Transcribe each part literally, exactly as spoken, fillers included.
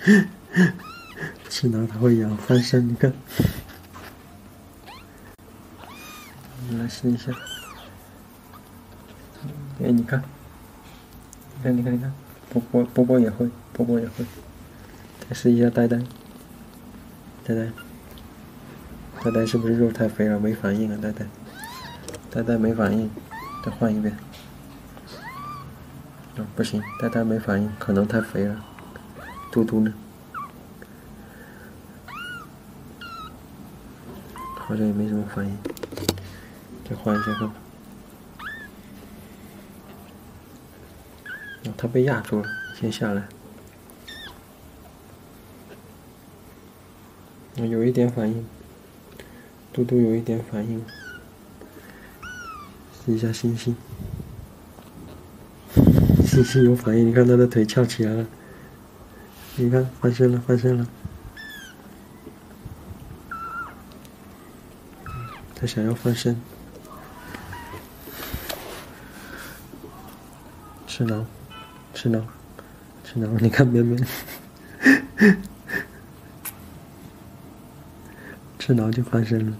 吃到它会咬翻身，你看。你来试一下。哎，你看，你看，你看，你看，波波波波也会，波波也会。再试一下呆呆，呆呆，呆呆是不是肉太肥了没反应啊？呆呆，呆呆没反应，再换一遍。哦，不行，呆呆没反应，可能太肥了。嘟嘟呢？好像也没什么反应，再换一下看看。哦，它被压住了，先下来。哦，有一点反应，嘟嘟有一点反应。试一下星星，星星有反应，你看它的腿翘起来了，你看翻身了，翻身了。它想要翻身，吃挠，吃挠，吃挠，你看边边，吃挠就翻身了。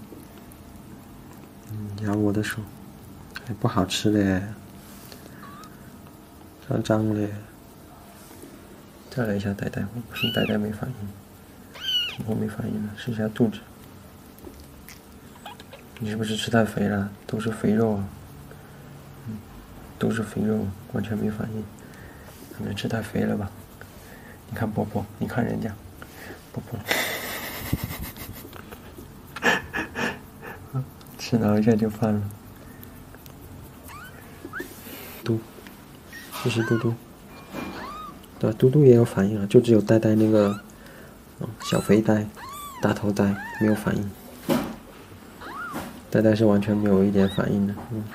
嗯，咬我的手，还不好吃嘞，脏脏嘞。再来一下呆呆，不行，呆呆没反应，怎么没反应呢？试一下肚子。你是不是吃太肥了？都是肥肉啊，嗯，都是肥肉，完全没反应，可能吃太肥了吧？你看波波，你看人家，波波，吃挠一下就翻了。嘟，试试嘟嘟，对吧？嘟嘟也有反应啊，就只有呆呆那个，哦，小肥呆、大头呆没有反应。呆呆是完全没有一点反应的，嗯。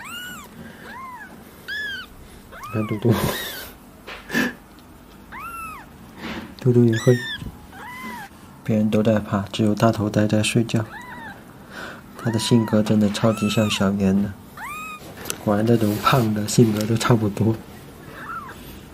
你看嘟嘟，嘟嘟也会。别人都在爬，只有大头呆在睡觉。他的性格真的超级像小圆的，果然这种胖的性格都差不多。